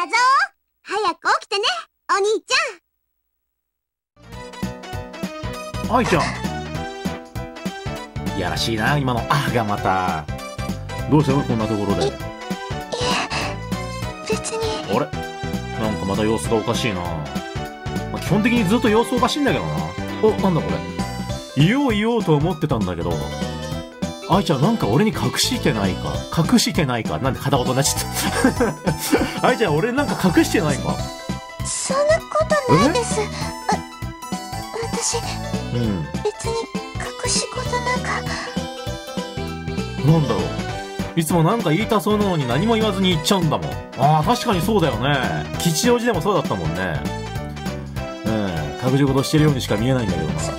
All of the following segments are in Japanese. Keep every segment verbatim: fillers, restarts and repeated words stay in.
だぞ。早く起きてね、お兄ちゃん。愛ちゃん、いやらしいな今のあがまた。どうしたのこんなところで。い、いえ、 別に。 あれ、なんかまた様子がおかしいな。まあ、基本的にずっと様子おかしいんだけどな。お、なんだこれ。言おう言おうと思ってたんだけど、愛ちゃんなんか俺に隠してないか隠してないかなんで片言になっちゃった愛ちゃん俺なんか隠してないか。 そんなことないです。あ、私、うん、別に隠し事なんか。 なんだろう、いつもなんか言いたそうなのに何も言わずに言っちゃうんだもん。ああ確かにそうだよね。吉祥寺でもそうだったもんね。うん、隠し事してるようにしか見えないんだけどな。 そ、そん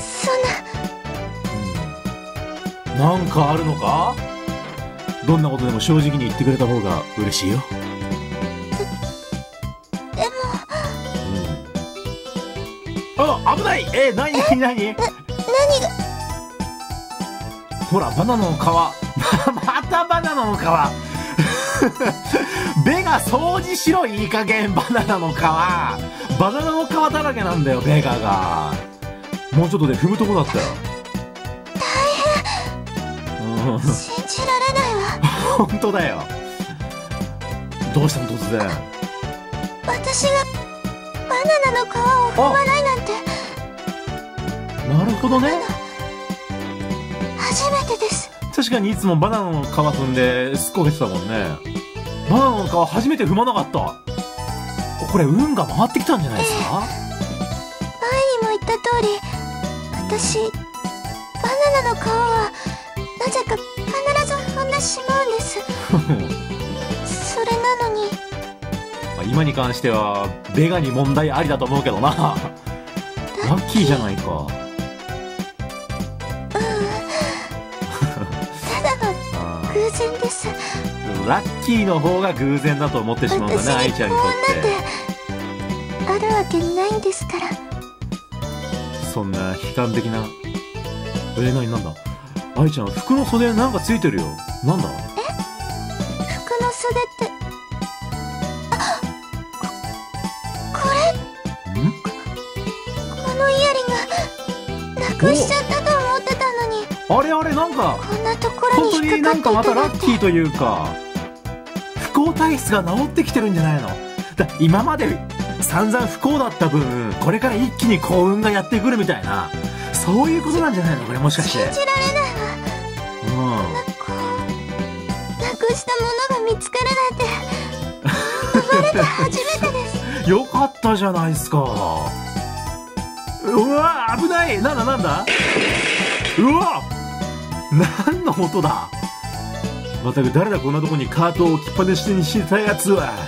な、うん、なんかあるのか。どんなことでも正直に言ってくれた方が嬉しいよ。 で、でも、 うん、あ、危ない。え、なになになに。な、何が。ほらバナナの皮またバナナの皮ベガ掃除しろ、いい加減。バナナの皮バナナの皮だらけなんだよベガが。もうちょっとで踏むとこだったよ。 大変、うん、信じられないわ本当だよ。どうしたの突然。 私がバナナの皮を踏まないなんて。 なるほどね。 初めてです。 確かにいつもバナナの皮踏んですっこけてたもんね。バナナの皮初めて踏まなかった。これ運が回ってきたんじゃないですか。えー、 前にも言った通り、私バナナの皮はなぜか必ず踏んでしまうんですそれなのに、 まあ、今に関してはベガに問題ありだと思うけどなラッキーじゃないか。 偶然です。 ラッキーの方が偶然だと思ってしまうんだね、愛ちゃんにとって。 あるわけないんですから。 そんな悲観的な。え、なになんだ愛ちゃん、服の袖なんかついてるよ。なんだ。 え、服の袖って、あ、こ、これんこ、このイヤリングなくしちゃったと思ってたのに。 あれあれ、なんかこんなところに引っかかっていたなんて。本当になんかまたラッキーというか不幸体質が治ってきてるんじゃないの。だ今まで散々不幸だった分これから一気に幸運がやってくるみたいな、そういうことなんじゃないのこれ、もしかして。信じられないわ。うん、な, こうなくしたものが見つかるなんて生まれて初めてですよかったじゃないですか。うわ危ない。なんだなんだ。うわ何の音だ。またく誰だこんなとこにカートを置きっぱなしにしたやつは。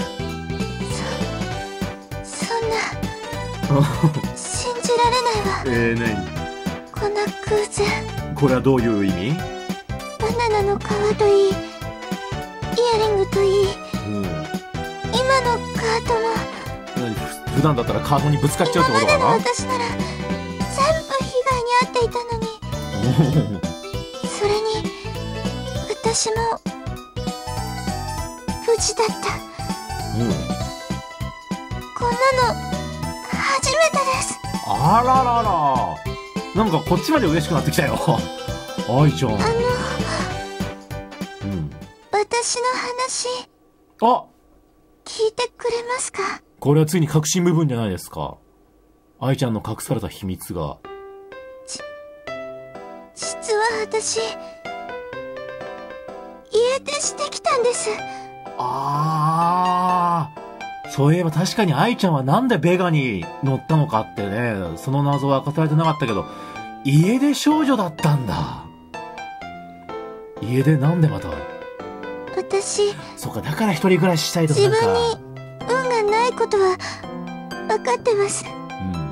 そそんな信じられないわ。えー、何こんな偶然。これはどういう意味。バナナの皮といいイヤリングといい、うん、今のカートも。普段だったらカートにぶつかっちゃうってことかな。今までの私なら全部被害に遭っていたのにそれに私も無事だった。うん、こんなの初めてです。あららら、なんかこっちまで嬉しくなってきたよ愛ちゃん。あの、うん、私の話あ聞いてくれますか。これはついに核心部分じゃないですか。愛ちゃんの隠された秘密が。ち実は私家出してきたんです。ああ、そういえば確かに愛ちゃんはなんでベガに乗ったのかってね、その謎は明かされてなかったけど、家出少女だったんだ。家出なんでまた。私、そうか、だから一人暮らししたいとか。自分に運がないことは分かってます、うん、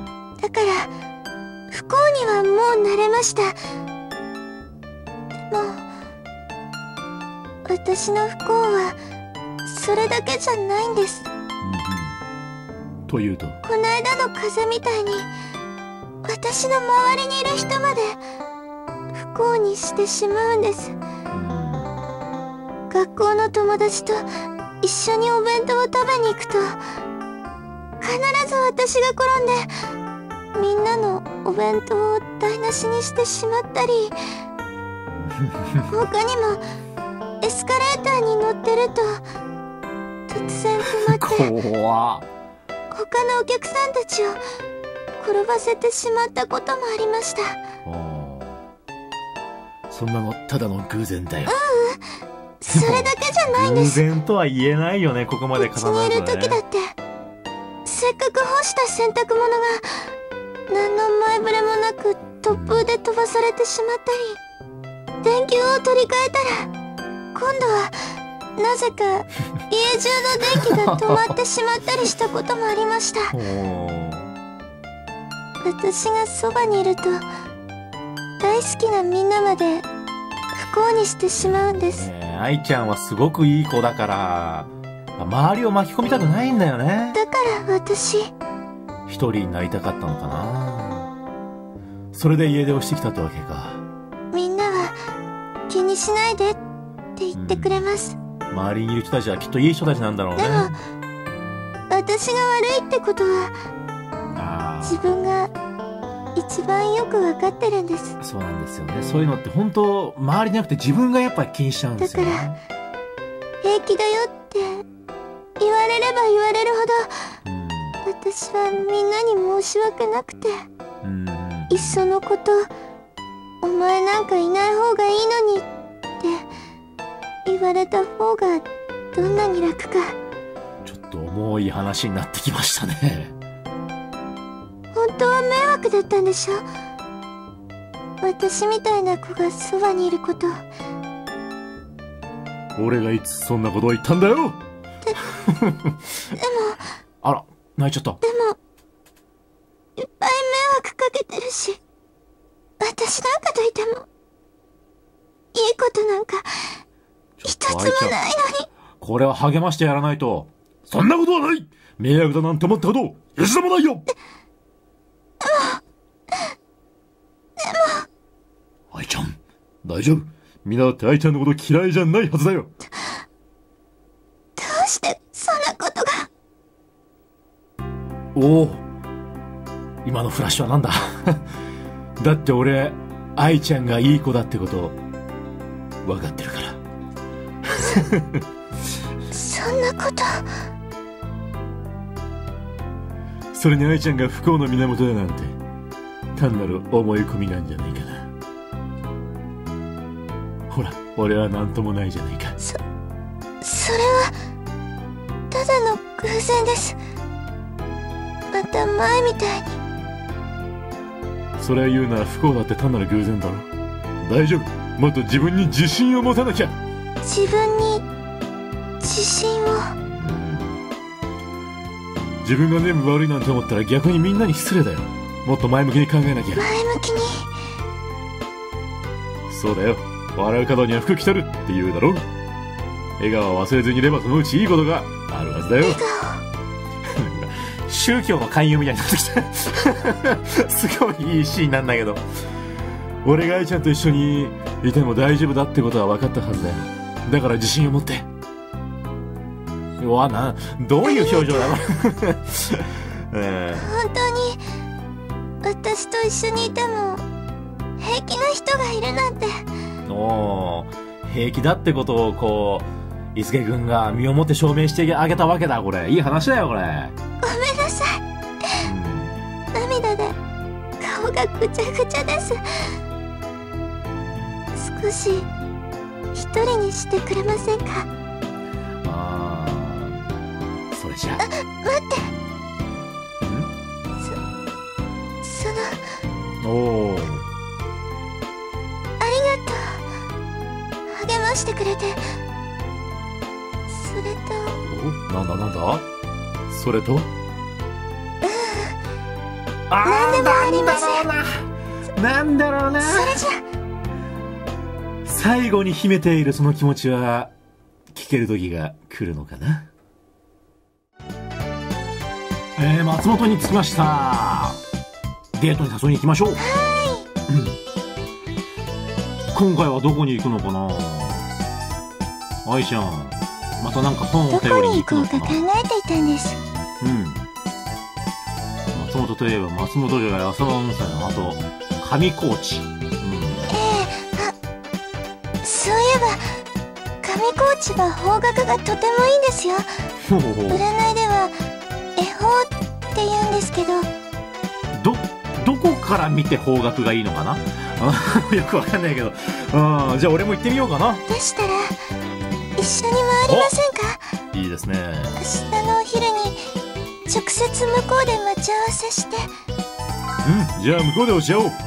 だから不幸にはもう慣れました。でも私の不幸はそれだけじゃないんです、うんうん、というと、この間の風みたいに私の周りにいる人まで不幸にしてしまうんです、うん、学校の友達と一緒にお弁当を食べに行くと、必ず私が転んでみんなのお弁当を台無しにしてしまったり、他にもエスカレーターに乗ってると突然止まって怖っ。 他のお客さんたちを転ばせてしまったこともありました。 そんなのただの偶然だよ。 それだけじゃないんです。 偶然とは言えないよね、ここまでうちにいる時だって、せっかく干した洗濯物が何の前触れもなく突風で飛ばされてしまったり、電球を取り替えたら今度はなぜか家中の電気が止まってしまったりしたこともありました。私がそばにいると大好きなみんなまで不幸にしてしまうんです。 ねえ、愛ちゃんはすごくいい子だから周りを巻き込みたくないんだよね。 だから私一人になりたかったのかな。それで家出をしてきたってわけか。 みんなは気にしないでって言ってくれます、 うん、周りにいる人たちはきっといい人たちなんだろうね。 でも私が悪いってことは自分が一番よく分かってるんです。 そうなんですよね。そういうのって本当周りじゃなくて自分がやっぱり気にしちゃうんですよね。 だから平気だよって言われれば言われるほど、うん、私はみんなに申し訳なくて、うん、いっそのことお前なんかいない方がいいのにって言われた方がどんなに楽か。 ちょっと重い話になってきましたね。 本当は迷惑だったんでしょ。私みたいな子がそばにいること。 俺がいつそんなことを言ったんだよ。で、でもあら、泣いちゃった。 でもいっぱい迷惑かけてるし、私なんかといてもいいことなんか一つもないのに。 これは励ましてやらないと。そんなことはない。迷惑だなんて思ったこと一度もないよ。でもでも愛ちゃん大丈夫。みんなだって愛ちゃんのこと嫌いじゃないはずだよ。 どうしてそんなことが。 おお、今のフラッシュはなんだ。だって俺愛ちゃんがいい子だってこと分かってるから。 そんなこと。 それに愛ちゃんが不幸の源だなんて単なる思い込みなんじゃないかな。ほら俺は何ともないじゃないか。 そそれはただの偶然です。また前みたいに。 それを言うなら不幸だって単なる偶然だろ。大丈夫、もっと自分に自信を持たなきゃ。 自分に自信を。 自分が全部悪いなんて思ったら逆にみんなに失礼だよ。もっと前向きに考えなきゃ。 前向きに。 そうだよ、笑う角には福来たるって言うだろ。笑顔は忘れずにいればそのうちいいことがあるはずだよ。 笑顔。 宗教の勧誘みたいになってきた。すごいいいシーンなんだけど、俺が愛ちゃんと一緒にいても大丈夫だってことは分かったはずだよ。だから自信を持って。うわな、どういう表情だろう。えー、 本当に私と一緒にいても平気な人がいるなんて。 おー、平気だってことをこう伊助君が身をもって証明してあげたわけだ。これいい話だよこれ。 ごめんなさい、うん、涙で顔がぐちゃぐちゃです。少し一人にしてくれませんか。 ああ、それじゃあ。 あ、待って。そ、その。 おー。 ありがとう。励ましてくれて。それと。 お、なんだなんだ。それと。うん。 あ、なんでもありません。なんだろうな。 それじゃ。 最後に秘めているその気持ちは聞ける時が来るのかな。えー、松本に着きました。デートに誘いに行きましょう。はい、今回はどこに行くのかな。愛ちゃんまたなんか本をど頼りこに行こに行くのかな。 うか考えていたんです。 うん。松本といえば松本城や浅間温泉、あと上高地。うん。 ええ、あ、そういえば上高地は方角がとてもいいんですよ。 ほうほうほう。 占いでは恵方って言うんですけど。 どどこから見て方角がいいのかな。よくわかんないけど、うん、じゃあ俺も行ってみようかな。 でしたら一緒に回りませんか。 いいですね。 明日のお昼に直接向こうで待ち合わせして。 うん、じゃあ向こうでお茶を。 はい、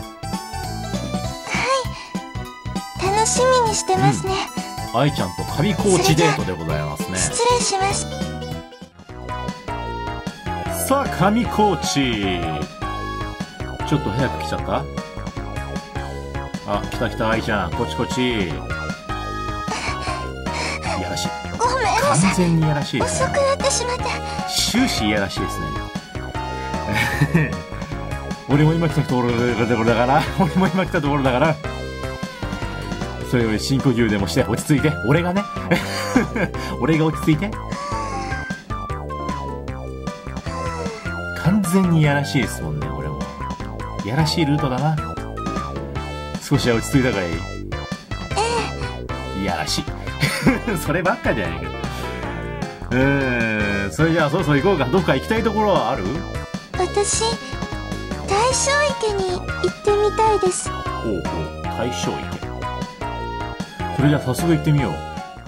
楽しみにしてますね。 愛ちゃんと上高地デートでございますね。 失礼します。 さあ上高地、ちょっと早く来ちゃった。あ、来た来た愛ちゃん、こっちこっち。いやらしい。 ごめんなさい、 完全にいやらしいですね。 遅くなってしまって。 終始いやらしいですね。俺も今来たところだから俺も今来たところだからそれより深呼吸でもして落ち着いて。俺がね俺が落ち着いて。完全にいやらしいですもんね。俺もいやらしいルートだな。少しは落ち着いたかい。いやらしいそればっかじゃないか。うーん、それじゃあそろそろ行こうか。どっか行きたいところはある？ 私、大正池に行ってみたいです。 ほうほう、大正池。それじゃあ早速行ってみよう。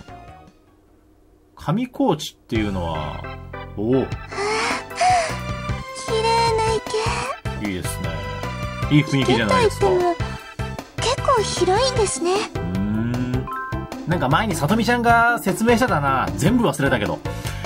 上高地っていうのは、おお、 綺麗な池。 いいですね。いい雰囲気じゃないですか。 池といっても結構広いんですね。 うーん、なんか前にさとみちゃんが説明してたな。全部忘れたけど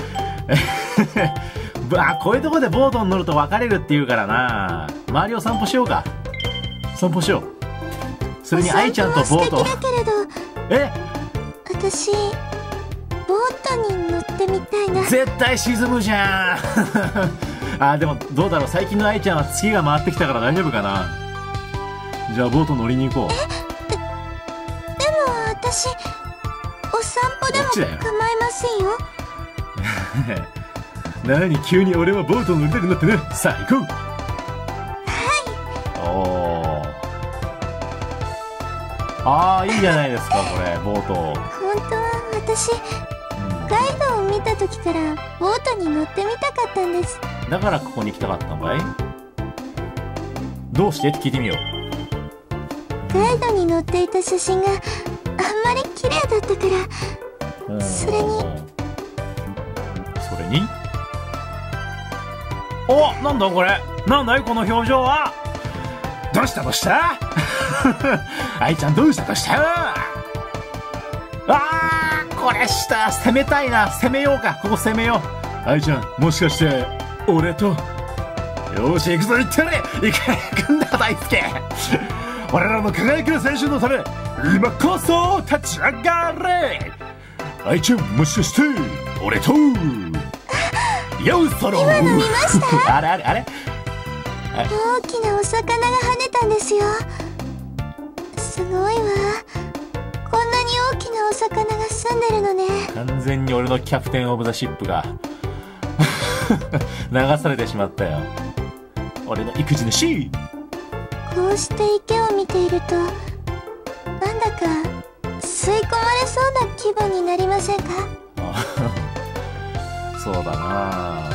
あ、こういうとこでボートに乗ると別れるって言うからな。周りを散歩しようか。散歩しよう。それに愛ちゃんとボート。 お散歩は素敵だけれど、 え、 私ボートに乗ってみたいな。 絶対沈むじゃんあ、でもどうだろう。最近の愛ちゃんは月が回ってきたから大丈夫かな。じゃあボート乗りに行こう。 でも私、お散歩でも構いませんよ。 何、急に俺はボート乗りたくなってね。さあ行こう。はい。おー、ああ、いいじゃないですかこれ、ボート。 本当は私、ガイドを見た時からボートに乗ってみたかったんです。 だからここに来たかったのかい。どうしてって聞いてみよう。 ガイドに載っていた写真があんまり綺麗だったから。それにそれにお、なんだこれ。なんだいこの表情は。どうしたどうした愛ちゃんどうしたどうした。あー、これした攻めたいな。攻めようか。ここ攻めよう。愛ちゃん、もしかして俺と。よーし行くぞ。行ってやれ。行け行くんだ大輔俺らの輝きの青春のため今こそ立ち上がれ。愛ちゃん、もしかして俺とようそろ。 今の見ましたあれあれあれ、 大きなお魚が跳ねたんですよ。すごいわ。こんなに大きなお魚が住んでるのね。 完全に俺のキャプテンオブザシップが流されてしまったよ。俺の育児のシー。 こうして池を見ていると、なんだか吸い込まれそうな気分になりませんか？ そうだな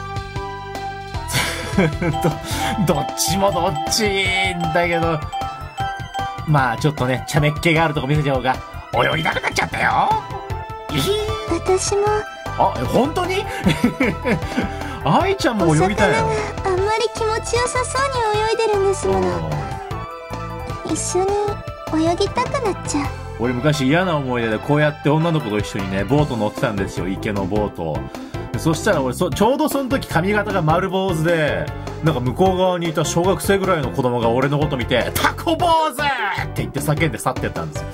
ど, どっちもどっちだけど、まあちょっとね、茶目っ気があるとこ見せちゃおうか。泳ぎたくなっちゃったよ。 私も。 あ、本当に愛ちゃんも泳ぎたいよ。 お魚があんまり気持ちよさそうに泳いでるんですもの。一緒に泳ぎたくなっちゃう。 俺昔嫌な思い出でこうやって女の子と一緒にね、ボート乗ってたんですよ。池のボート。そしたら俺そちょうどその時髪型が丸坊主で、なんか向こう側にいた小学生ぐらいの子供が俺のこと見てタコ坊主って言って叫んで去ってったんですよ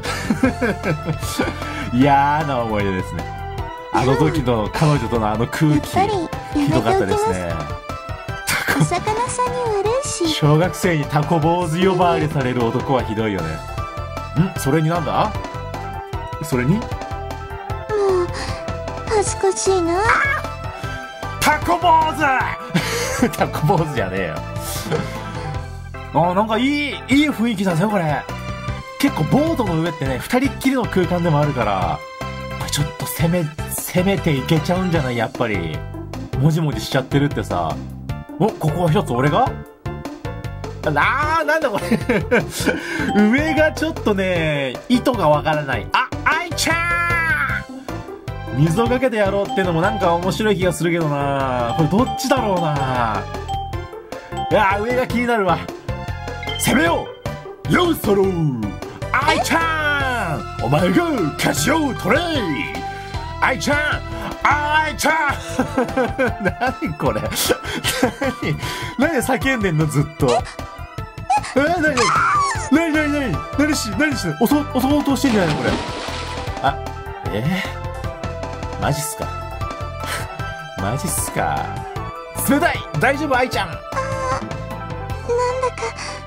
嫌な思い出ですね。あの時の彼女とのあの空気ひどかったですね。 お魚さんに悪いし。 小学生にタコ坊主呼ばわりされる男はひどいよね。ん、それになんだそれにもう恥ずかしいな。 タコ坊主タコ坊主じゃねえよ。あー、なんかいい、いい雰囲気だぜ、これ。結構ボードの上ってね、二人っきりの空間でもあるから、これちょっと攻め、攻めていけちゃうんじゃないやっぱり。もじもじしちゃってるってさ。お、ここは一つ俺があー、なんだこれ。上がちょっとね、意図がわからない。あ、愛ちゃん水をかけてやろうってのもなんか面白い気がするけどな。これどっちだろうな。いやー、上が気になるわ。攻めようヨウソロ愛ちゃんお前が勝ちを取れ愛ちゃん愛ちゃん何これ何何叫んでんのずっと。えー、何何何何何何し何し襲襲おうとしてんじゃないのこれ。あ、えー、マジっすかマジっすか。冷たい大丈夫愛ちゃん。 なんだか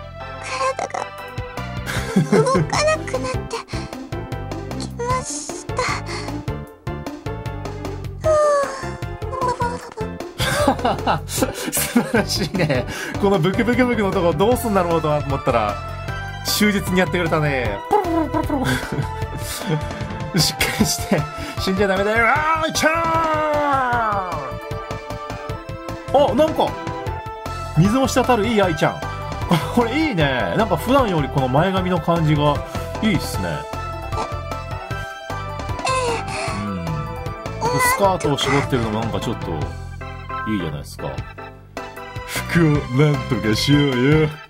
体が動かなくなってきました。 素晴らしいね。このブクブクブクのとこどうすんだろうと思ったら忠実にやってくれたね。ポロポロポロポロしっかりして死んじゃダメだよ。あーいちゃーん。あ、なんか水を滴るいい愛ちゃん。これいいね。なんか普段よりこの前髪の感じがいいっすね。うん。スカートを絞ってるのもなんかちょっといいじゃないですか。服をなんとかしようよ。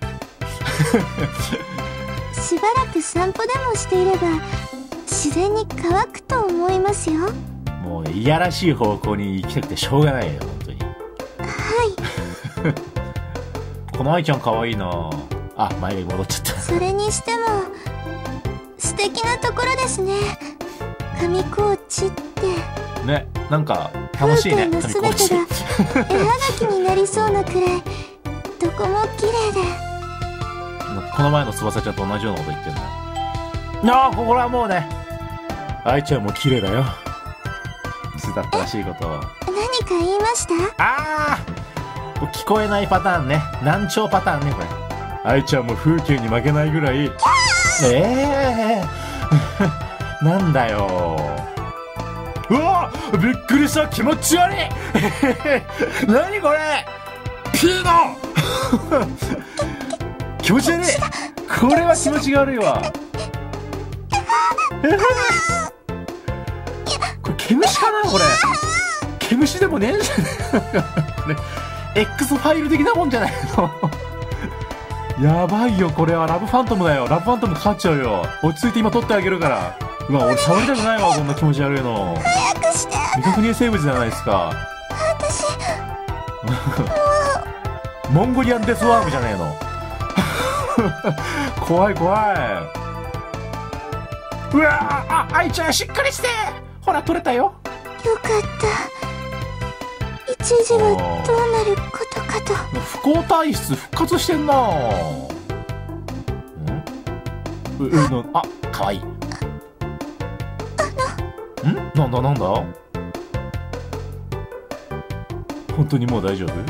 しばらく散歩でもしていれば自然に乾くと思いますよ。 もういやらしい方向に行きたくてしょうがないよ本当に。 はいこの愛ちゃん可愛いなあ。前に戻っちゃった。 それにしても素敵なところですね。上高地ってね、なんか楽しいね。 風景のすべてが絵はがきになりそうなくらいどこも綺麗で。 この前の翼ちゃんと同じようなこと言ってんだ。ああ、ここはもうね、愛ちゃんも綺麗だよ。見せたったらしいことを。 何か言いました？ ああ、聞こえないパターンね。難聴パターンねこれ。愛ちゃんも風景に負けないぐらい。ええー、なんだよ。うわびっくりした。気持ち悪い何これピーノ気持ち悪い。これは気持ちが悪いわ。これ毛虫かなこれ。毛虫でもねえんじゃねえこれ X ファイル的なもんじゃないのやばいよこれは。ラブファントムだよ。ラブファントムかかっちゃうよ。落ち着いて今取ってあげるから。うわ俺触りたくないわこんな気持ち悪いの。 早くして。 未確認生物じゃないですか。 私モンゴリアンデスワームじゃねえの怖い怖い。うわあ、愛ちゃんしっかりして。ほら取れたよ。 よかった一時はどうなることかと。 不幸体質復活してんな。うんううのあかわいい。んなんだなんだ本当にもう大丈夫？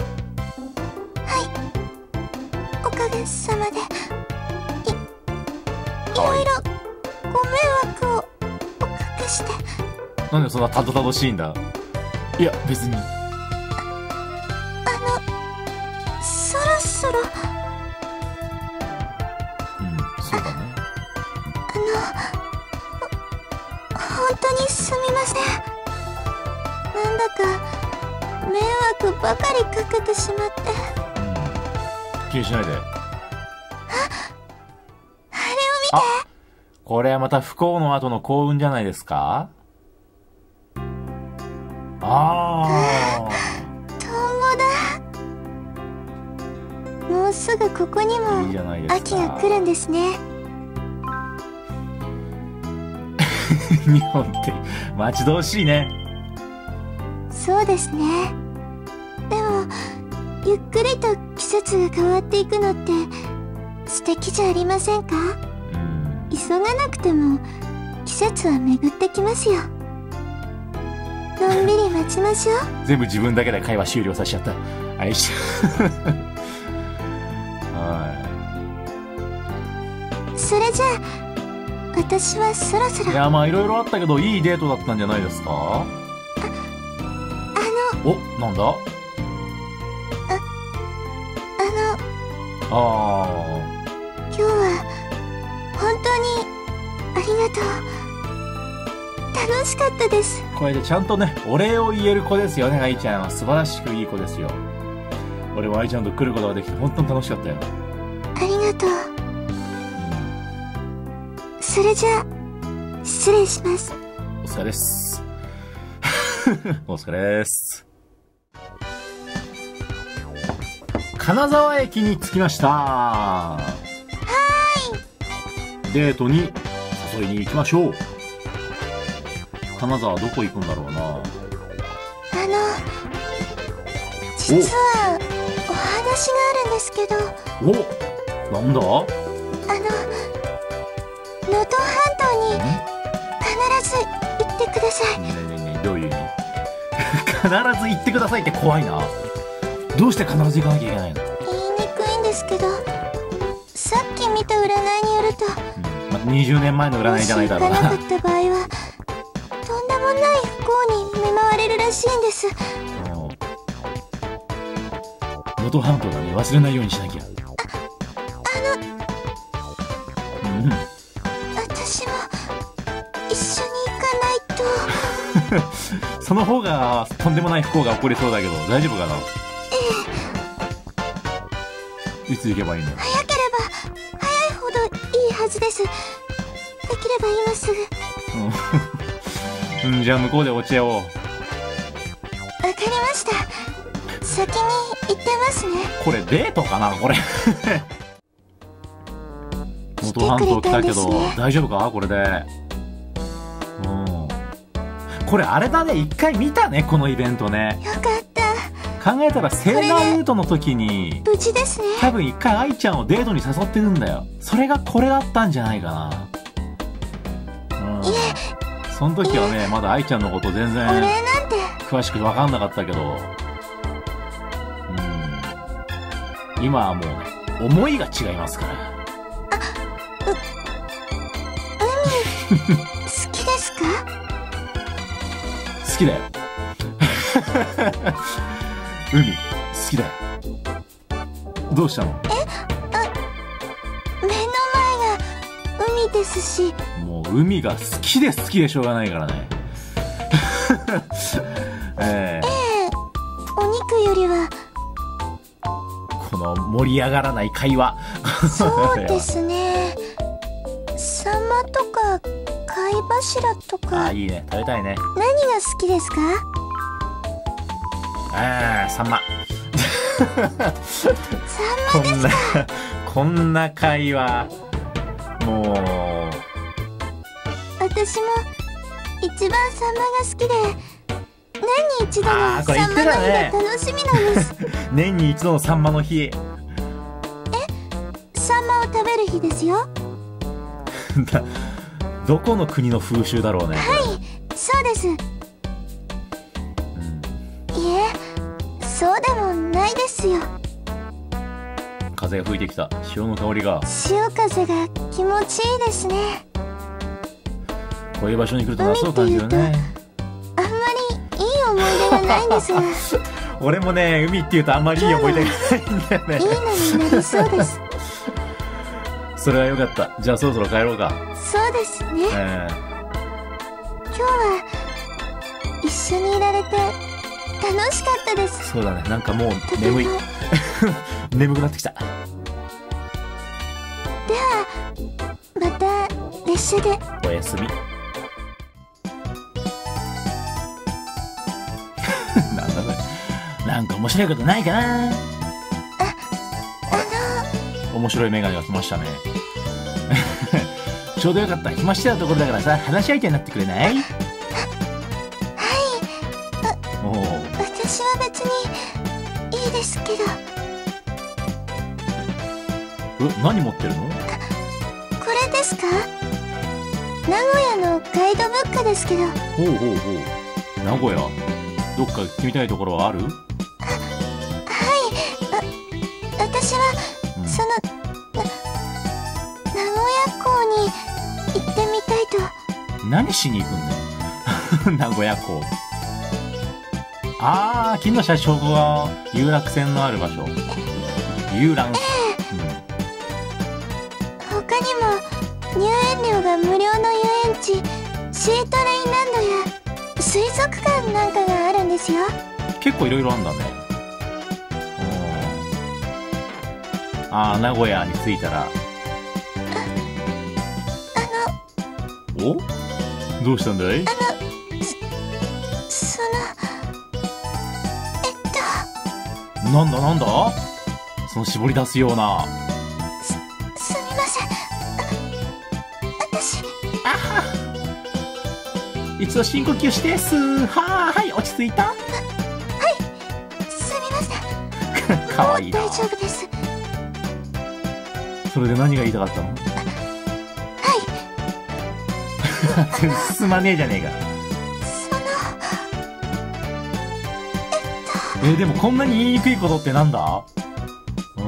おかげさまで い, いろいろご迷惑をおかけして。 なんでそんなたどたどしいんだ。いや別に。 あのそろそろ。 うんそうだね。 あの本当にすみません。なんだか迷惑ばかりかけてしまって。 気にしないで。あ、 あれを見て。 これはまた不幸の後の幸運じゃないですか。ああ。 トンボだ。もうすぐここにもいいじゃないですか。 秋が来るんですね。 日本って待ち遠しいね。 そうですね。でもゆっくりと季節が変わっていくのって素敵じゃありませんか？ うん。 急がなくても季節は巡ってきますよ。 のんびり待ちましょう。 全部自分だけで会話終了させちゃった。はい。はそれじゃあ私はそろそろ。 い。いや、まあいろいろあったけど、いいデートだったんじゃないですか？ あのお、なんだ？ あのあ今日は本当にありがとう。楽しかったです。 あ、これでちゃんとね、お礼を言える子ですよね、愛ちゃんは。素晴らしくいい子ですよ。俺は愛ちゃんと来ることができて本当に楽しかったよ。 ありがとう。それじゃあ失礼します。 お疲れです。お疲れです。金沢駅に着きました。はーい。デートに誘いに行きましょう。金沢どこ行くんだろうな。 あの実はお話があるんですけど。 お、なんだ？ あの能登半島に必ず行ってください。 ねえねえねえ、どういう意味？必ず行ってくださいって怖いな。どうして必ず行かなきゃいけないの？ 言いにくいんですけど、さっき見た占いによると、 うん、まあ、にじゅうねんまえの占いじゃないだろうな。 もし行かなかった場合はとんでもない不幸に見舞われるらしいんです。 能登半島だね、忘れないようにしなきゃ。 あ、あの、 うん、 私も一緒に行かないと。 その方がとんでもない不幸が起こりそうだけど大丈夫かな？いつ行けばいいの？ 早ければ早いほどいいはずです。できれば今すぐ。 うん、じゃあ向こうでお茶を。わかりました。先に行ってますね。 これデートかなこれ。能登半島来たけど、ね、大丈夫かこれで。うん。これあれだね、一回見たねこのイベントね。 よかった。考えたらセーラームートの時に無事ですね。 多分一回愛ちゃんをデートに誘ってるんだよ。それがこれだったんじゃないかな。うん。いえ、その時はねまだ愛ちゃんのこと全然詳しく分かんなかったけど、うん、今はもうね思いが違いますから。 あ、う海好きですか？ 好きだよ。海好きだよ。どうしたの？ え、あ、目の前が海ですし。 もう海が好きで好きでしょうがないからね。えー、 ええ、お肉よりは。 この盛り上がらない会話。 そうですね。サンマとか貝柱とか。 あ、いいね、食べたいね。 何が好きですか？ ああ、サンマ。 サンマですか？ こんな、こんな会話。もう。 私も一番サンマが好きで、年に一度のサンマの日が楽しみなんです。 年に一度のサンマの日。え、 サンマを食べる日ですよ。 どこの国の風習だろうね。 はい、そうです。うん、いえ、そうでもないですよ。 風が吹いてきた。潮の香りが。 潮風が気持ちいいですね。 こういう場所に来ると夏を感じるね。 あんまりいい思い出がないんですが。 俺もね、海っていうとあんまりいい思い出がないんだよね。 いいのになりそうです。 それはよかった。じゃあそろそろ帰ろうか。 そうですね。 えー、 今日は一緒にいられて楽しかったです。 そうだね。なんかもう眠い。眠くなってきた。 ではまた列車で。 おやすみ。なんだこれ。なんか面白いことないかな。あ、 あの面白いメガネが来ましたね。ちょうどよかった。暇してたところだからさ、話し相手になってくれない？はい。 おお。私は別にいいですけど。 え、何持ってるの？ これですか？名古屋のガイドブックですけど。 ほうほうほう。 名古屋、どっか行ってみたいところはある？ はい。あ、私は、 うんその、な、名古屋港に行ってみたいと。 何しに行くんだよ。名古屋港。あー、金の車掌が有楽線のある場所。遊覧。うん。 他にも、入園料が無料の遊園地、シートレインランドや、水族館なんかがあるんですよ。 結構いろいろあんだね。うん。あー、名古屋に着いたら。 あの、 お？どうしたんだい？ あの、そ、その、えっと、 なんだなんだ？その絞り出すような。 すみません。あ、私、 一度深呼吸してすー。はー、はい、落ち着いた？ すみません。 かわいいな。 大丈夫です。 それで何が言いたかったの？ はい。 全然進まねえじゃねえか。 その、 えーでもこんなに言いにくいことってなんだ？うん。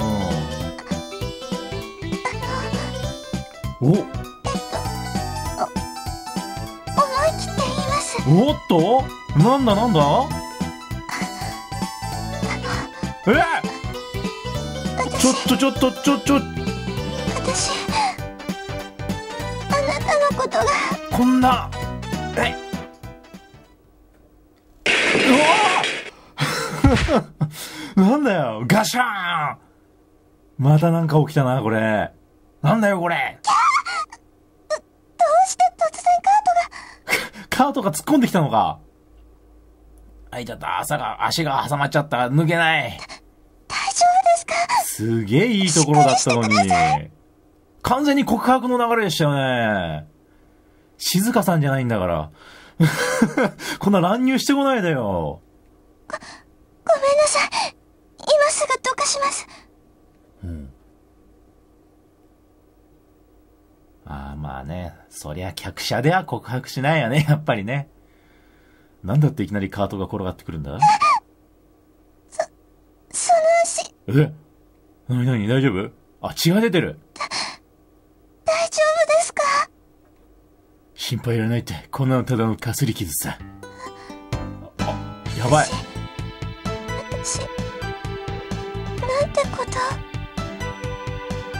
お、 思い切って言います。 おっと、なんだなんだ？えー、ちょっとちょっとちょちょ私、あなたのことが、 こんな、えうわなんだよ、ガシャーン。またなんか起きたな、これ。なんだよ、これ。 どうして突然カートが、 カートが突っ込んできたのか。あいちゃった、朝が、足が挟まっちゃった、抜けない。 大丈夫ですか？ すげえいいところだったのに。完全に告白の流れでしたよね。静香さんじゃないんだから。こんな乱入してこないでよ。 ごめんなさい。今すぐどかします。 うん。ああ、まあね。そりゃ客車では告白しないよね、やっぱりね。なんだっていきなりカートが転がってくるんだ？ その足、 え？なになに大丈夫？あ、血が出てる。 大丈夫ですか？ 心配いらないって、こんなのただのかすり傷さ。あ、やばい。 私、なんてこと。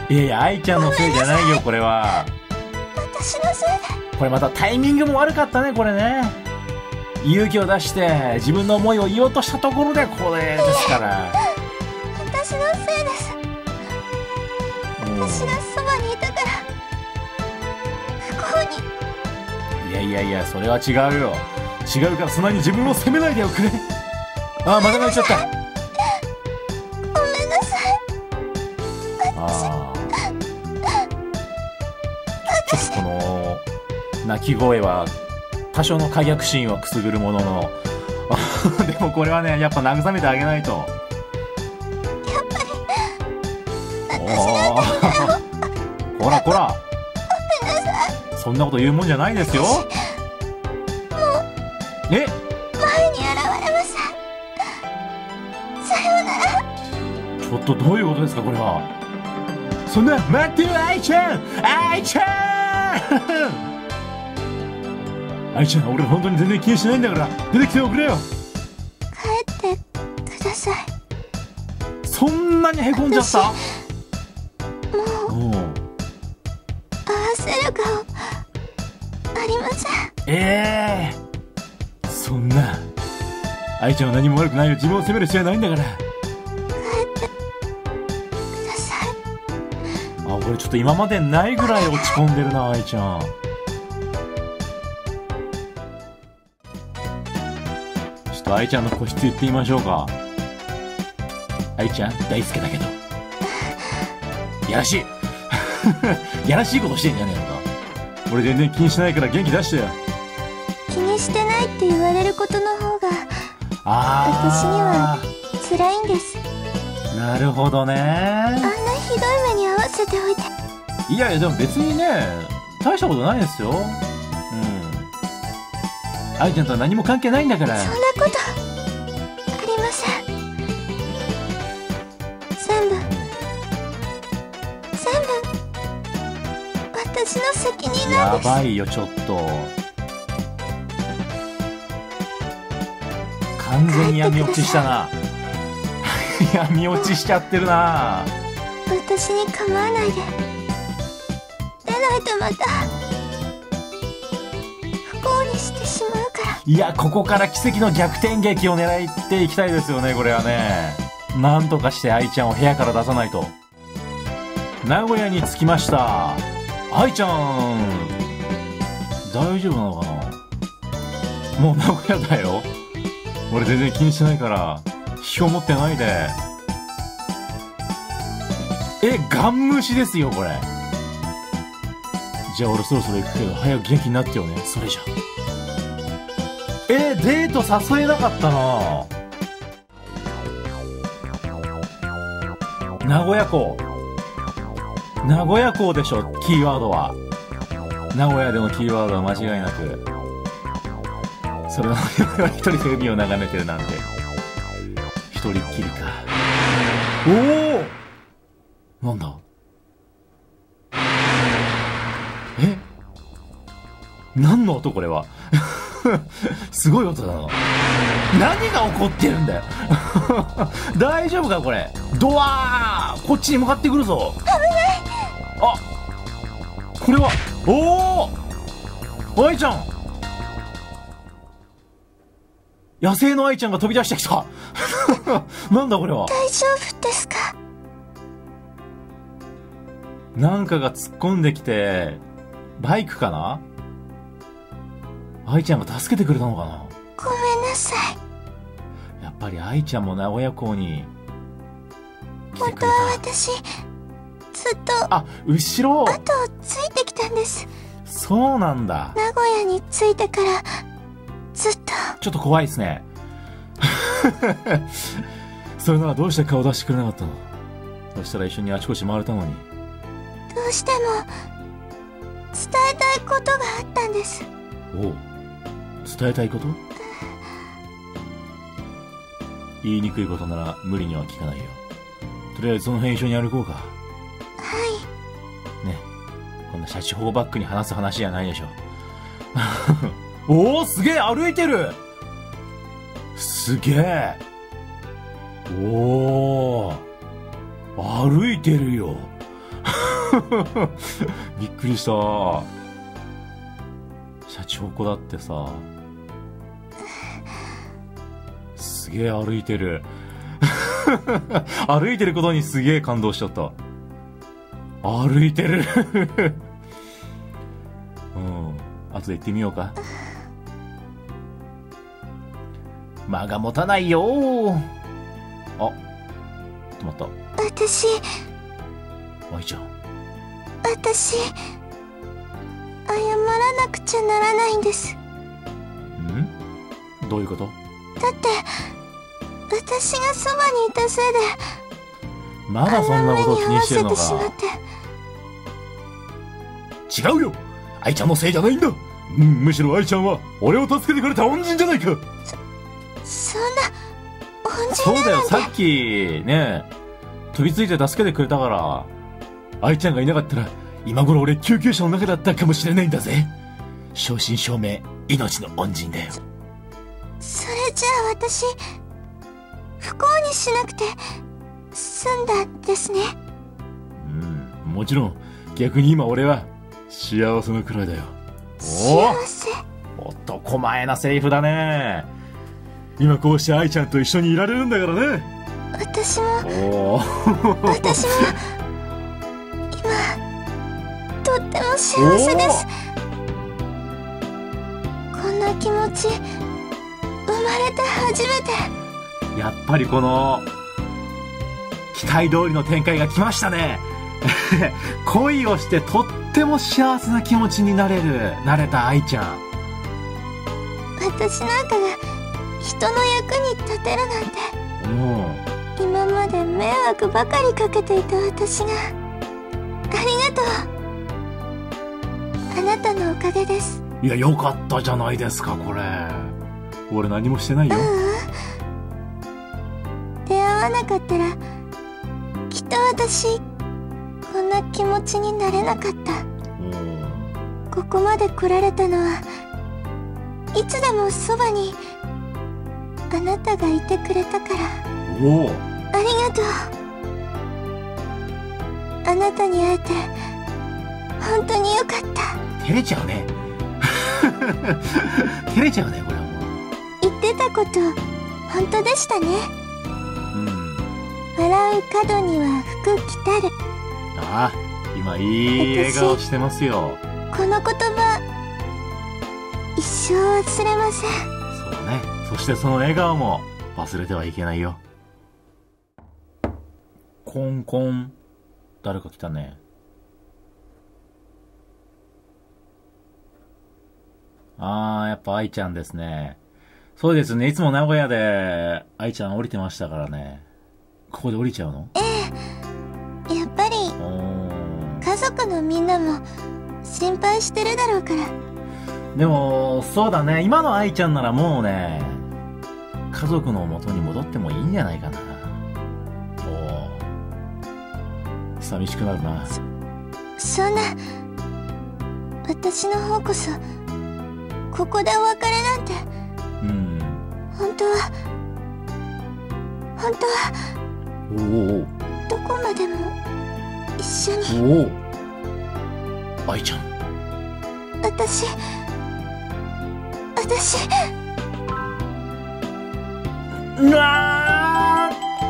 いやいや、愛ちゃんのせいじゃないよ、これは。 私のせいで。 これまたタイミングも悪かったね、これね。勇気を出して自分の思いを言おうとしたところでこれですから。 私のせいです。私がそばにいたから不幸に。 いやいやいや、それは違うよ。違うからそんなに自分を責めないでおくれ。ああ、また泣いちゃった。 ごめんなさい。 ああ、ちょっとこの泣き声は多少の可逆心はくすぐるもののでもこれはね、やっぱ慰めてあげないと。 やっぱりおーこらこら、 ごめんなさい。 そんなこと言うもんじゃないですよ。え、 前に現れません。さようなら。 ちょっとどういうことですかこれは。そんな、待ってよ愛ちゃん、愛ちゃん愛ちゃん、俺本当に全然気にしないんだから出てきておくれよ。 帰ってください。 そんなにへこんじゃった？ もううん。 合わせる顔ありません。 ええー、そんな、愛ちゃんは何も悪くないよ。自分を責める必要はないんだから。 帰ってください。 あ、これちょっと今までないぐらい落ち込んでるな愛ちゃん。ちょっと愛ちゃんの個室行ってみましょうか。愛ちゃん大好きだけどやらしいやらしいことしてんじゃねえのか。俺全然気にしないから元気出してよ。 気にしてないって言われることの方があ私には辛いんです。 ー、なるほどね。 あんなひどい目に遭わせておいて。 いやいや、でも別にね、大したことないですよ。うん。 愛ちゃんとは何も関係ないんだから。 そんなことありません。全部全部私の責任なんです。 やばいよちょっと。完全に闇落ちしたな。闇落ちしちゃってるな。 私に構わないで。でないとまた不幸にしてしまうから。 いや、ここから奇跡の逆転劇を狙っていきたいですよね、これはね。なんとかして愛ちゃんを部屋から出さないと。名古屋に着きました。愛ちゃん大丈夫なのかな。もう名古屋だよ。俺全然気にしてないから気を持ってないで。え、ガン無視ですよこれ。じゃあ俺そろそろ行くけど早く元気になってよね。それじゃえ、デート誘えなかったな。名古屋港。名古屋港でしょ、キーワードは。名古屋でのキーワードは間違いなく。それなのに一人で海を眺めてるなんて。一人っきりか。おお、なんだえ、何の音これは。すごい音だな。何が起こってるんだよ。大丈夫かこれ。ドワー、こっちに向かってくるぞ。 危ない。 あ、これはおお、愛ちゃん、野生の愛ちゃんが飛び出してきた。なんだこれは。 大丈夫ですか。 なんかが突っ込んできて、バイクかな。愛ちゃんが助けてくれたのかな。 ごめんなさい。 やっぱり愛ちゃんも名古屋港に来てくれた。 本当は私ずっとあ、後ろ後をついてきたんです。 そうなんだ。 名古屋に着いてからずっと。 ちょっと怖いですね。それならどうして顔出してくれなかったの。そしたら一緒にあちこち回れたのに。 どうしても伝えたいことがあったんです。 おう、伝えたいこと。言いにくいことなら無理には聞かないよ。とりあえずその辺一緒に歩こうか。 はい。 ね、こんなシャチホコバッグに話す話じゃないでしょ。おお、すげえ歩いてる。すげえ。おお、歩いてるよ。びっくりした。シャチホコだってさ。すげえ歩いてる。歩いてることにすげえ感動しちゃった。歩いてる。うん、後で行ってみようか。間が持たないよー。あ、止まった。 私愛ちゃん、 私謝らなくちゃならないんです。 ん？どういうこと？ だって私がそばにいたせいでまだそんなことを気にしてるのか。 あんな目に遭わせてしまって。 違うよ、愛ちゃんのせいじゃないんだ。うん、むしろ愛ちゃんは俺を助けてくれた恩人じゃないか。 そんな恩人そうだよ、 だなんて。 さっきね飛びついて助けてくれたから。愛ちゃんがいなかったら今頃俺救急車の中だったかもしれないんだぜ。正真正銘命の恩人だよ。 それじゃあ私不幸にしなくて済んだんですね。 うん、もちろん逆に今俺は幸せのくらいだよ。 幸せ。 お、男前なセリフだね。今こうして愛ちゃんと一緒にいられるんだからね。 私もお私も今とっても幸せです。こんな気持ち生まれて初めて。 やっぱりこの期待通りの展開が来ましたね。恋をしてとっても幸せな気持ちになれるなれた愛ちゃん。 私なんかが人の役に立てるなんて。 うん、 今まで迷惑ばかりかけていた私がありがとう。あなたのおかげです。 いや、よかったじゃないですか、これ。俺何もしてないよ。 ううん。出会わなかったらきっと私こんな気持ちになれなかった。ここまで来られたのはいつでもそばにあなたがいてくれたから。 おお、 ありがとう。あなたに会えて本当によかった。 照れちゃうね。照れちゃうね、これはもう。 言ってたこと本当でしたね。 うん。 笑う角には福来たる。 ああ、今いい笑顔してますよ。 この言葉一生忘れません。 そうね。そしてその笑顔も忘れてはいけないよ。コンコン。誰か来たね。あー、やっぱ愛ちゃんですね。そうですね。いつも名古屋で愛ちゃん降りてましたからね。ここで降りちゃうの？ ええ。やっぱり家族のみんなも心配してるだろうから。 でも、そうだね。今の愛ちゃんならもうね、家族の元に戻ってもいいんじゃないかな。おお。寂しくなるな。 そ、そんな、私の方こそ、ここでお別れなんて。 うん。 本当は、本当は、 おお。 どこまでも一緒に。 おお。愛ちゃん。 私、私。 うわ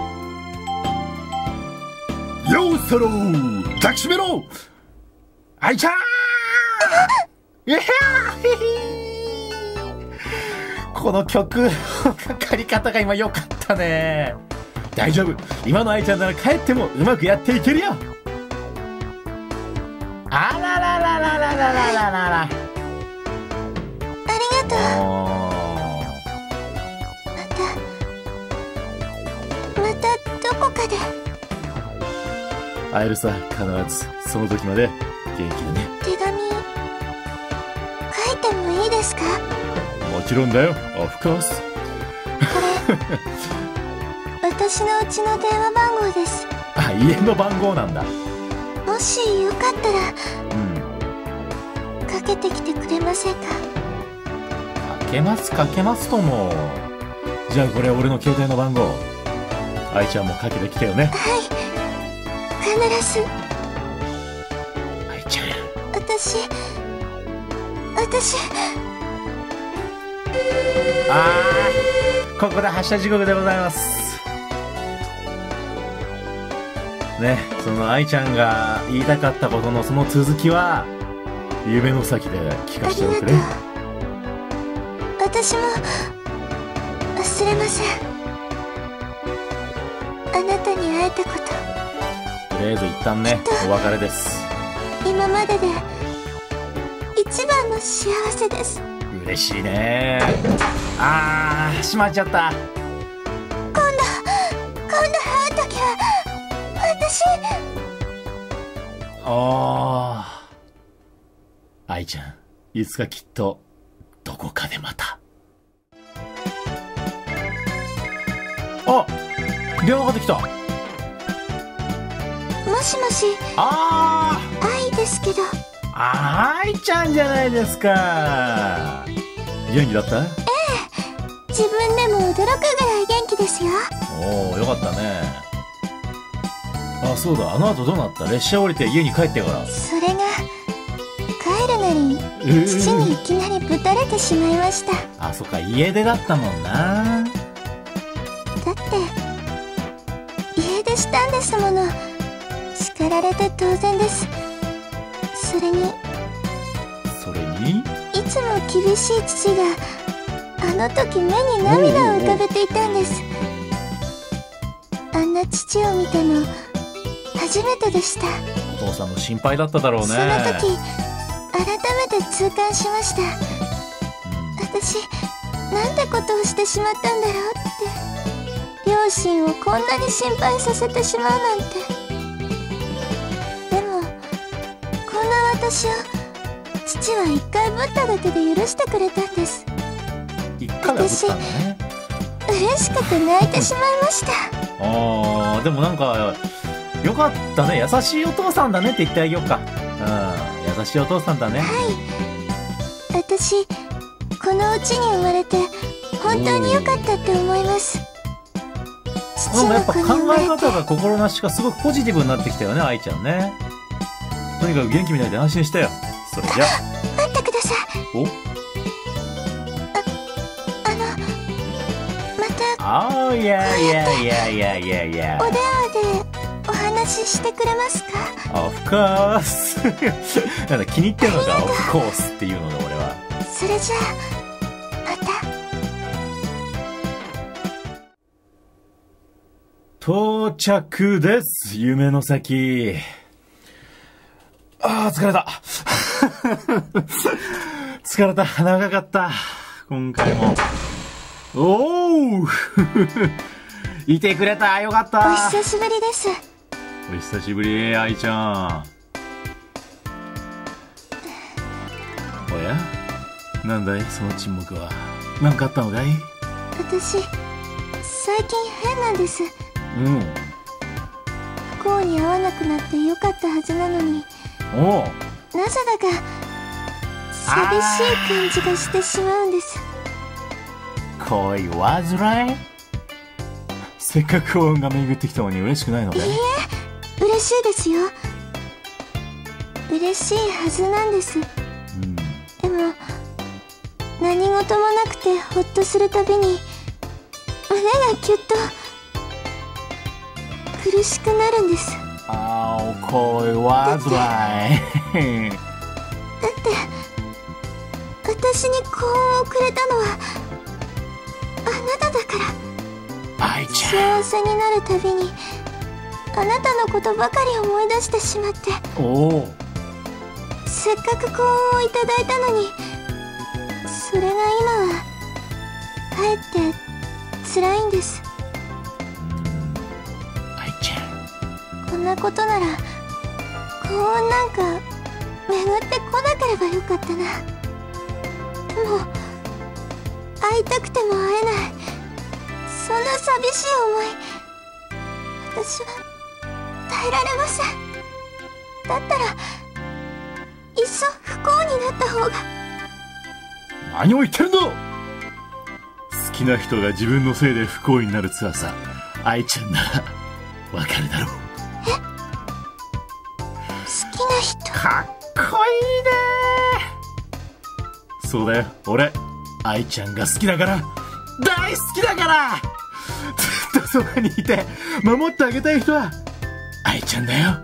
ー！ようそろー！抱きしめろ！愛ちゃん！いやー！この曲、かかり方が今良かったね。大丈夫。今の愛ちゃんなら帰ってもうまくやっていけるよ。あらららららららららら。 ありがとう。また、またどこかで。 会えるさ、必ず。その時まで元気でね。 手紙、書いてもいいですか？ もちろんだよ。オフコース。 これ、私のうちの電話番号です。 あ、家の番号なんだ。 もしよかったら、 うん。 かけてきてくれませんか？ かけますかけますとも。じゃあこれ俺の携帯の番号。愛ちゃんもかけてきてよね。 はい、必ず。 愛ちゃん。 私、私。 あー、ここで発車時刻でございます。ね、その愛ちゃんが言いたかったことのその続きは夢の先で聞かせておくれ。 私も忘れません。あなたに会えたこと。 とりあえず一旦ね、お別れです。 今までで一番の幸せです。 嬉しいね。あー、しまっちゃった。 今度、今度会うときは私。 あー、愛ちゃん、いつかきっとどこかでまた。あ、電話がかかってきた。 もしもし。 あー、愛ですけど。 あー、愛ちゃんじゃないですか。元気だった？ ええ、自分でも驚くぐらい元気ですよ。 おー、よかったね。あ、そうだ、あの後どうなった？列車降りて家に帰ってから。 それが、帰るなり、 えー、 父にいきなりぶたれてしまいました。 あ、そっか、家出だったもんな。 だって、家出したんですもの。叱られて当然です。それに、 それにいつも厳しい父があの時目に涙を浮かべていたんです。あんな父を見たの初めてでした。 お父さんも心配だっただろうね。 その時改めて痛感しました、うん、私なんてことをしてしまったんだろうって。両親をこんなに心配させてしまうなんて。でもこんな私を父は一回回ぶっただけで許してくれたんです。 一回はぶったんだね。 嬉しくて泣いてしまいました。 あー、でもなんか、よかったね。優しいお父さんだねって言ってあげようか。うん、優しいお父さんだね。 はい。私、このうちに生まれて、本当に良かったって思います。 でもやっぱ考え方が心なしかすごくポジティブになってきたよね、愛ちゃんね。とにかく元気みたいで安心したよ。それじゃ。 待ってください。 おあ、あの、また。 ああ、いやいやいやいやいやいや。 お電話でお話ししてくれますか？ オフコース。なんだ気に入ってんのか、オフコースっていうのが俺は。 それじゃあ、また。 到着です。夢の先。ああ、疲れた。疲れた。長かった。今回も。おおいてくれた。よかった。 お久しぶりです。 お久しぶり、愛ちゃん。おやなんだいその沈黙は。なんかあったのかい？ 私、最近変なんです。 うん。 不幸に会わなくなってよかったはずなのに、 おう。 なぜだか寂しい感じがしてしまうんです。 恋煩い？せっかく幸運が巡ってきたのに嬉しくないのかい？ いいえ、嬉しいですよ。嬉しいはずなんです。 うん。 でも何事もなくてほっとするたびに胸がキュッと苦しくなるんです。 ああ、恋煩い。 だって私に幸運をくれたのはあなただから。 愛ちゃん。 幸せになるたびにあなたのことばかり思い出してしまって。 おお。 せっかく幸運をいただいたのに、それが今はかえって辛いんです。 愛ちゃん。 こんなことなら幸運なんか巡ってこなければよかったな。でも会いたくても会えない、そんな寂しい思い、私は耐えられません。だったらいっそ不幸になった方が。 何を言ってるんだ。好きな人が自分のせいで不幸になる辛さ、愛ちゃんならわかるだろう。 え？好きな人？ かっこいいね。そうだよ、俺愛ちゃんが好きだから、大好きだから、ずっとそばにいて守ってあげたい人は愛ちゃんだよ。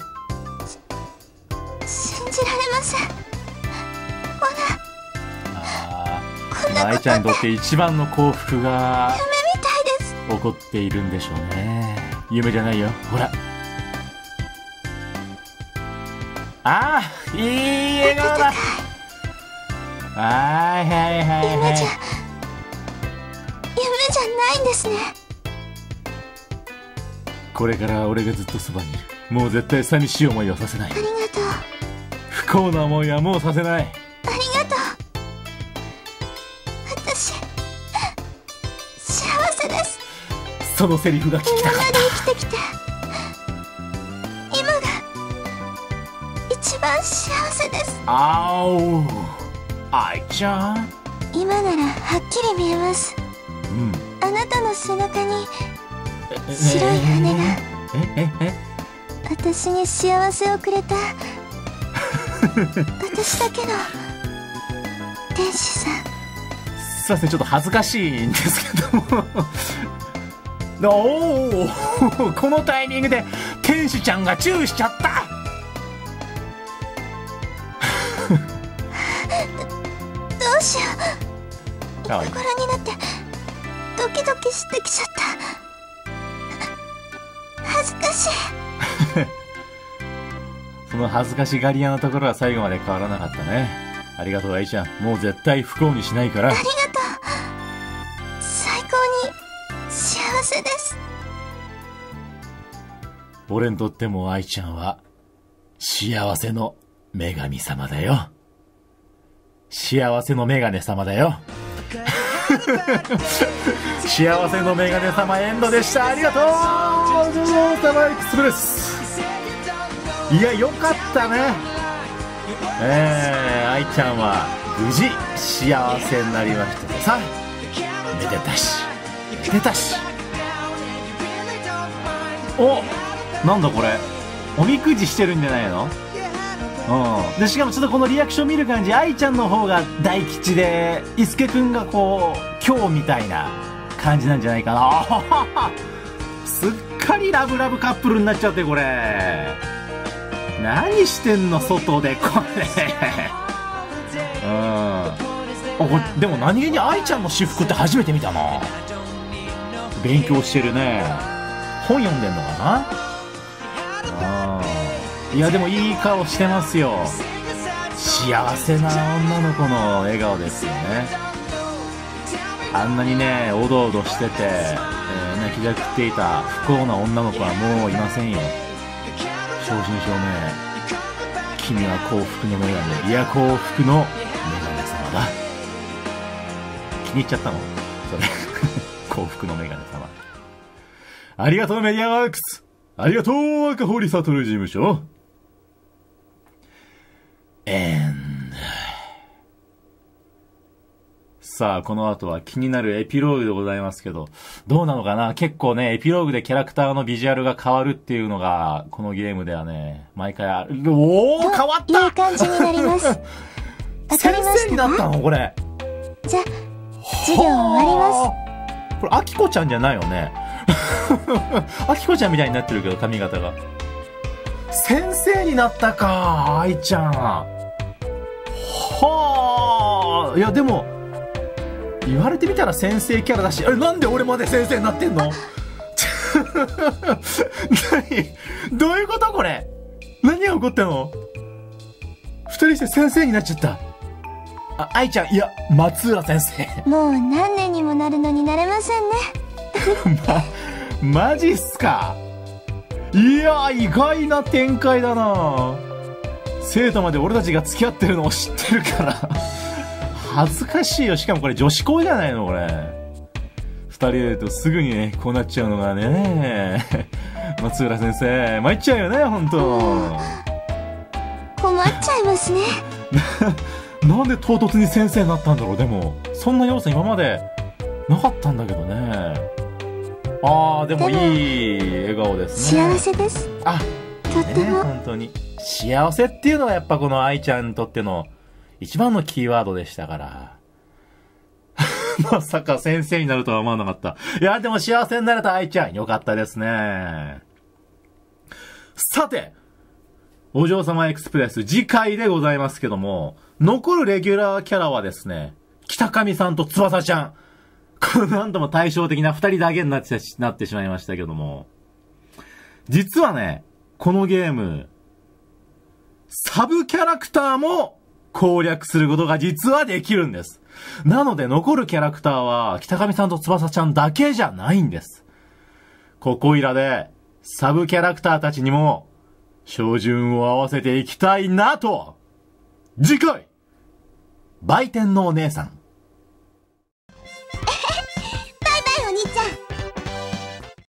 信じられません。ほら、 あこんなこと愛ちゃんにとって一番の幸福が夢みたいです。 起こっているんでしょうね。夢じゃないよ、ほら。ああ、いい笑顔だ。はいはいはいはい。 夢じゃ夢じゃないんですね。 これから俺がずっとそばにいる。もう絶対寂しい思いはさせない。 ありがとう。 不幸な思いはもうさせない。 ありがとう。私幸せです。 そのセリフが聞きたかっ今まで生きてきて今が一番幸せです。 た。あお、愛ちゃん。 今ならはっきり見えます。 うん。 あなたの背中に白い羽が。 えええ私に幸せをくれた私だけの天使さん。 すいません、ちょっと恥ずかしいんですけども。おお、このタイミングで天使ちゃんがチューしちゃった。 どうしよう。 かわいい。 今頃になってドキドキしてきちゃった。恥ずかしい。 その恥ずかしがり屋のところは最後まで変わらなかったね。ありがとう愛ちゃん。もう絶対不幸にしないから。 ありがとう。最高に幸せです。 俺にとっても愛ちゃんは幸せの女神様だよ。 幸せのメガネ様だよ。幸せのメガネ様エンドでした。ありがとうサバエクスプレス。いや、よかったね。えー、愛ちゃんは無事幸せになりましたさ。めでたしめでたし。お、なんだこれ、おみくじしてるんじゃないの？うん。で、しかもちょっとこのリアクション見る感じ、愛ちゃんの方が大吉で、伊助くんがこう、今日みたいな感じなんじゃないかな。すっかりラブラブカップルになっちゃって、これ。何してんの、外で、これ。うん。あ、これ、でも何気に愛ちゃんの私服って初めて見たな。勉強してるね。本読んでんのかな。あー、いやでもいい顔してますよ。幸せな女の子の笑顔ですよね。あんなにねおどおどしてて、えー、泣きじゃくっていた不幸な女の子はもういませんよ。正真正銘、君は幸福の女神、いや幸福の女神様だ。気に入っちゃったのそれ。幸福の女神様。ありがとうメディアワークス。ありがとう赤堀悟事務所。エンド。さあ、この後は気になるエピローグでございますけど、どうなのかな。結構ね、エピローグでキャラクターのビジュアルが変わるっていうのが、このゲームではね、毎回ある。おー、変わった。 いい感じになります。 先生になったのこれ。 じゃ、授業終わります。 これ、あきこちゃんじゃないよね。あきこちゃんみたいになってるけど、髪型が。先生になったか、愛ちゃん。はあ。いや、でも、言われてみたら先生キャラだし、え、なんで俺まで先生になってんの？何？どういうことこれ？何が起こったの？二人して先生になっちゃった。あ、愛ちゃん、いや、松浦先生。 もう何年にもなるのになれませんね。 ま、マジっすか？いやー、意外な展開だな。生徒まで俺たちが付き合ってるのを知ってるから。恥ずかしいよ。しかもこれ女子校じゃないのこれ。二人でいるとすぐにね、こうなっちゃうのがね。松浦先生、参っちゃうよね、ほんと。 困っちゃいますね。 なんで唐突に先生になったんだろう。でも、そんな要素今までなかったんだけどね。あー、でもいい笑顔ですね。 幸せです。 あ、 とっても、 ね、本当に。幸せっていうのがやっぱこの愛ちゃんにとっての一番のキーワードでしたから。まさか先生になるとは思わなかった。いや、でも幸せになれた愛ちゃん、よかったですね。さて、お嬢様エクスプレス、次回でございますけども、残るレギュラーキャラはですね、北上さんと翼ちゃん。このなんとも対照的な二人だけになって、なってしまいましたけども。実はね、このゲーム、サブキャラクターも攻略することが実はできるんです。なので残るキャラクターは北上さんと翼ちゃんだけじゃないんです。ここいらでサブキャラクターたちにも照準を合わせていきたいなと。次回、売店のお姉さん。